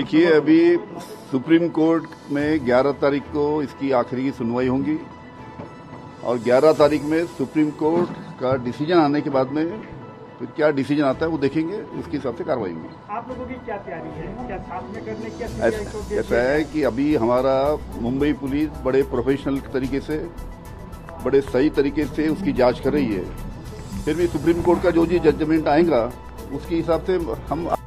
देखिए, अभी supreme court में 11 तारीख को इसकी आखिरी सुनवाई होगी और 11 तारीख में सुप्रीम कोर्ट का डिसीजन आने के बाद में फिर क्या डिसीजन आता है वो देखेंगे, उसके हिसाब से कार्रवाई होगी। आप लोगों की क्या तैयारी है, क्या साथ में करने की? ऐसा है कि अभी हमारा मुंबई पुलिस बड़े प्रोफेशनल तरीके से, बड़े सही तरीके से उसकी जांच कर रही है। फिर भी सुप्रीम कोर्ट का जो जी जजमेंट आएगा उसके हिसाब से हम